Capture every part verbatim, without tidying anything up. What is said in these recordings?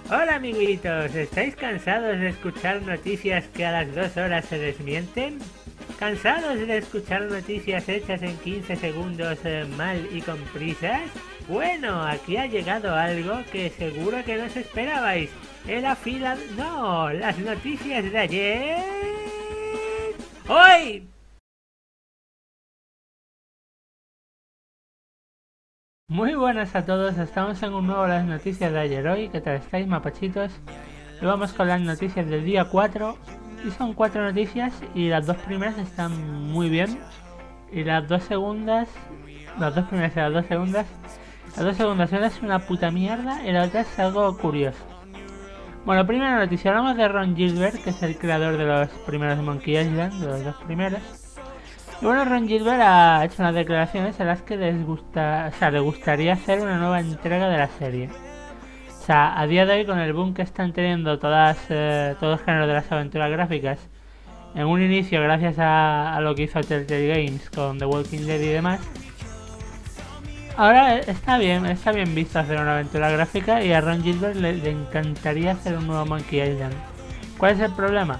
Hola amiguitos, ¿estáis cansados de escuchar noticias que a las dos horas se desmienten? ¿Cansados de escuchar noticias hechas en quince segundos eh, mal y con prisas? Bueno, aquí ha llegado algo que seguro que no os esperabais. Era fila... No, las noticias de ayer... ¡Hoy! Muy buenas a todos, estamos en un nuevo Las Noticias de ayer hoy. ¿Qué tal estáis, mapachitos? Y vamos con las noticias del día cuatro. Y son cuatro noticias y las dos primeras están muy bien. Y las dos segundas... Las dos primeras y las dos segundas... Las dos segundas una es una puta mierda y la otra es algo curioso. Bueno, primera noticia, hablamos de Ron Gilbert, que es el creador de los primeros Monkey Island, de los dos primeros. Y bueno, Ron Gilbert ha hecho unas declaraciones en las que les gusta, o sea, le gustaría hacer una nueva entrega de la serie. O sea, a día de hoy, con el boom que están teniendo todas, eh, todos los géneros de las aventuras gráficas, en un inicio gracias a, a lo que hizo Telltale Games con The Walking Dead y demás, ahora está bien, está bien visto hacer una aventura gráfica y a Ron Gilbert le, le encantaría hacer un nuevo Monkey Island. ¿Cuál es el problema?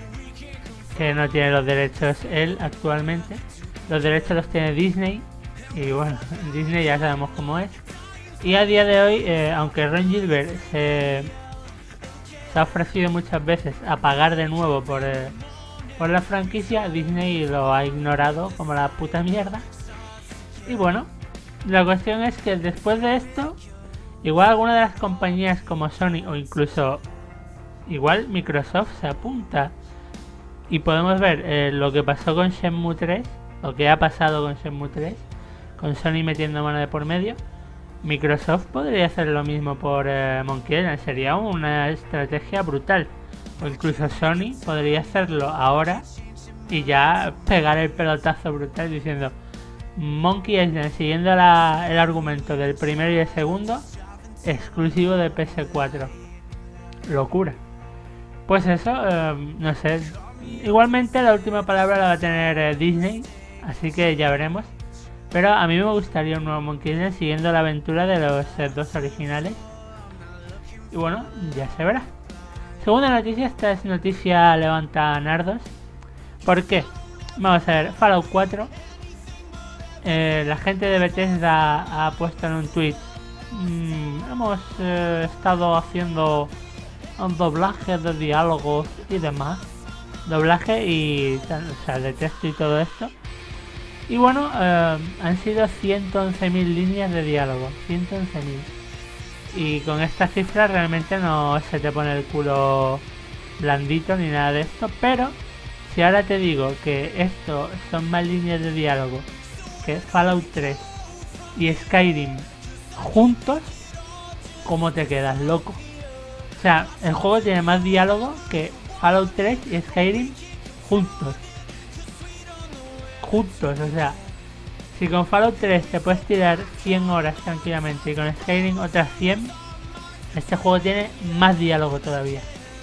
Que no tiene los derechos él actualmente. Los derechos los tiene Disney. Y bueno, Disney ya sabemos cómo es. Y a día de hoy, eh, aunque Ron Gilbert se, se ha ofrecido muchas veces a pagar de nuevo por, eh, por la franquicia, Disney lo ha ignorado como la puta mierda. Y bueno, la cuestión es que después de esto, igual alguna de las compañías como Sony o incluso igual Microsoft se apunta. Y podemos ver eh, lo que pasó con Shenmue tres, lo que ha pasado con Shenmue tres, con Sony metiendo mano de por medio. Microsoft podría hacer lo mismo por eh, Monkey Island, sería una estrategia brutal. O incluso Sony podría hacerlo ahora y ya pegar el pelotazo brutal diciendo Monkey Island, siguiendo la, el argumento del primero y el segundo, exclusivo de P S cuatro. Locura. Pues eso, eh, no sé. Igualmente la última palabra la va a tener eh, Disney, así que ya veremos. Pero a mí me gustaría un nuevo Monkey Island siguiendo la aventura de los eh, dos originales. Y bueno, ya se verá. Segunda noticia, esta es noticia levanta nardos. ¿Por qué? Vamos a ver, Fallout cuatro. Eh, la gente de Bethesda ha puesto en un tweet. Mmm, hemos eh, estado haciendo un doblaje de diálogos y demás. Doblaje y o sea, de texto y todo esto. Y bueno, eh, han sido ciento once mil líneas de diálogo. ciento once mil. Y con esta cifra realmente no se te pone el culo blandito ni nada de esto. Pero si ahora te digo que esto son más líneas de diálogo que Fallout tres y Skyrim juntos, ¿cómo te quedas, loco? O sea, el juego tiene más diálogo que Fallout tres y Skyrim juntos. Juntos, o sea, si con Fallout tres te puedes tirar cien horas tranquilamente y con Skyrim otras cien, este juego tiene más diálogo todavía.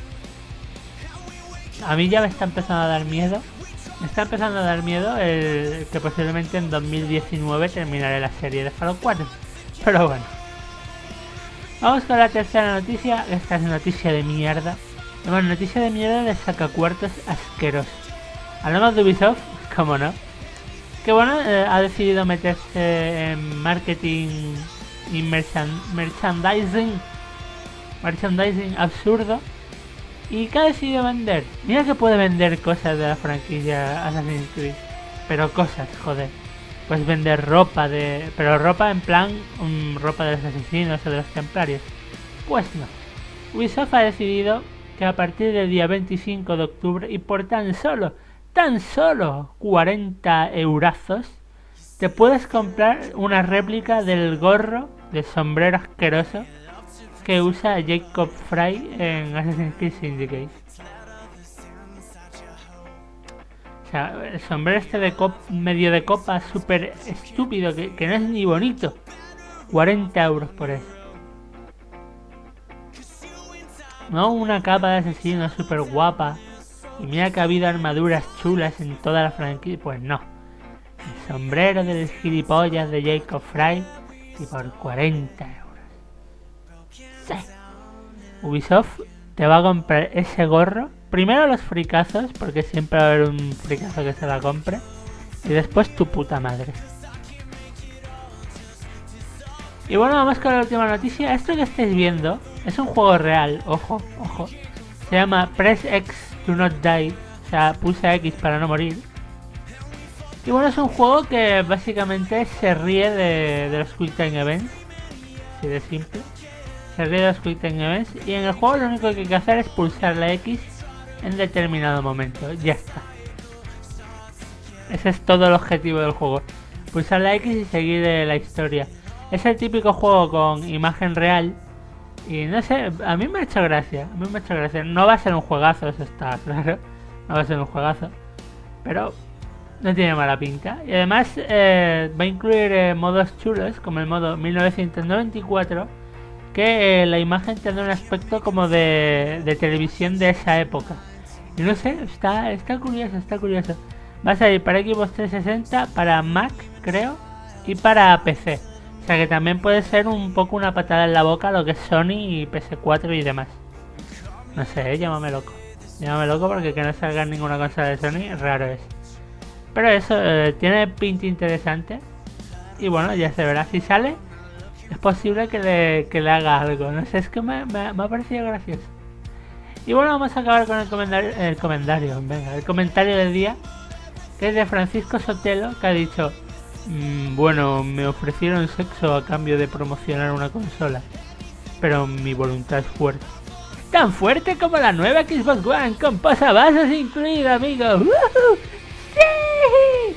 A mí ya me está empezando a dar miedo. Me está empezando a dar miedo el que posiblemente en dos mil diecinueve terminaré la serie de Fallout cuatro. Pero bueno. Vamos con la tercera noticia. Esta es noticia de mierda. Bueno, noticia de mierda de sacacuartos asqueroso. Hablamos de Ubisoft, como no. Que bueno, eh, ha decidido meterse en marketing y merchan merchandising. Merchandising absurdo. ¿Y qué ha decidido vender? Mira que puede vender cosas de la franquicia Assassin's Creed. Pero cosas, joder. Pues vender ropa de... Pero ropa en plan... Um, ropa de los asesinos o de los templarios. Pues no. Ubisoft ha decidido que a partir del día veinticinco de octubre y por tan solo, tan solo cuarenta eurazos, te puedes comprar una réplica del gorro de sombrero asqueroso que usa Jacob Frye en Assassin's Creed Syndicate. O sea, el sombrero este de cop medio de copa súper estúpido que, que no es ni bonito. cuarenta euros por eso. No una capa de asesino súper guapa. Y mira que ha habido armaduras chulas en toda la franquicia. Pues no. El sombrero del gilipollas de Jacob Frye y por cuarenta euros. Sí. Ubisoft te va a comprar ese gorro. Primero los fricazos, porque siempre va a haber un fricazo que se la compre. Y después tu puta madre. Y bueno, vamos con la última noticia. Esto que estáis viendo es un juego real. Ojo, ojo. Se llama Press X to not die. O sea, pulsa X para no morir. Y bueno, es un juego que básicamente se ríe de, de los Quick Time Events. Así de simple. Se ríe de los Quick Time Events. Y en el juego lo único que hay que hacer es pulsar la X en determinado momento. Ya está. Ese es todo el objetivo del juego. Pulsar la X y seguir eh, la historia. Es el típico juego con imagen real. Y no sé, a mí me ha hecho gracia. A mí me ha hecho gracia. No va a ser un juegazo, eso está claro. No va a ser un juegazo. Pero no tiene mala pinta. Y además eh, va a incluir eh, modos chulos, como el modo mil novecientos noventa y cuatro. Que eh, la imagen tendrá un aspecto como de, de televisión de esa época. Y no sé, está, está curioso, está curioso. Va a salir para Xbox trescientos sesenta, para Mac, creo, y para P C. O sea que también puede ser un poco una patada en la boca lo que es Sony y P S cuatro y demás. No sé, ¿eh? Llámame loco. Llámame loco porque que no salga en ninguna consola de Sony, raro es. Pero eso, eh, tiene pinta interesante. Y bueno, ya se verá si sale. Es posible que le, que le haga algo. No sé, es que me, me, me ha parecido gracioso. Y bueno, vamos a acabar con el comentario, el comentario, venga, el comentario del día. Que es de Francisco Sotelo, que ha dicho: mmm, bueno, me ofrecieron sexo a cambio de promocionar una consola, pero mi voluntad es fuerte. Tan fuerte como la nueva Xbox One, con posavasos incluido, amigo. ¡Woohoo! ¡Sí!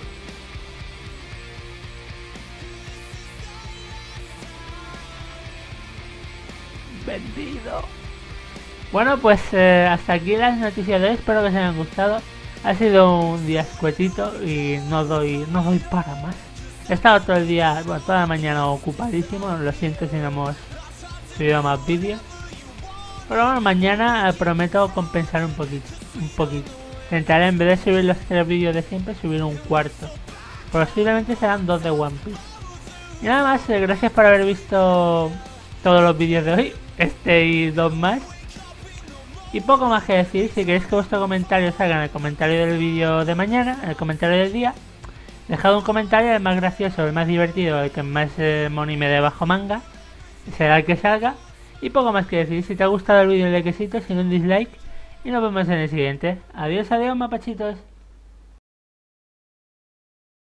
Vendido. Bueno, pues eh, hasta aquí las noticias de hoy, espero que os hayan gustado. Ha sido un día escuetito y no doy, no doy para más. He estado todo el día, bueno, toda la mañana ocupadísimo, lo siento si no hemos subido más vídeos. Pero bueno, mañana eh, prometo compensar un poquito, un poquito. Intentaré, en vez de subir los tres vídeos de siempre, subir un cuarto. Posiblemente serán dos de One Piece. Y nada más, eh, gracias por haber visto todos los vídeos de hoy, este y dos más. Y poco más que decir. Si queréis que vuestro comentario salga en el comentario del vídeo de mañana, en el comentario del día, dejad un comentario, el más gracioso, el más divertido, el que más eh, money me dé bajo manga, será el que salga. Y poco más que decir. Si te ha gustado el vídeo, like, sin un dislike. Y nos vemos en el siguiente. Adiós, adiós, mapachitos.